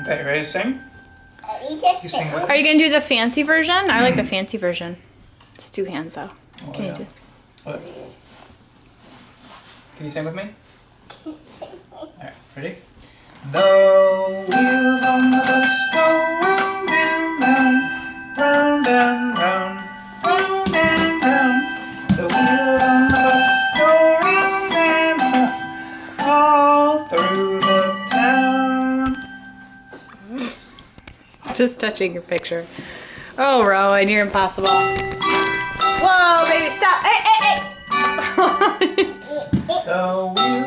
Okay, ready to sing? You sing with Are you gonna do the fancy version? I like the fancy version. It's 2 hands though. Oh, Can yeah. you do? What? Can you sing with me? Alright, ready? The wheels on the bus go round and round, round and round, round and round. The wheels on the bus go up and up, all through the town. Just touching your picture. Oh, Rowan, you're impossible. Whoa, baby, stop! Hey, hey, hey! The wheels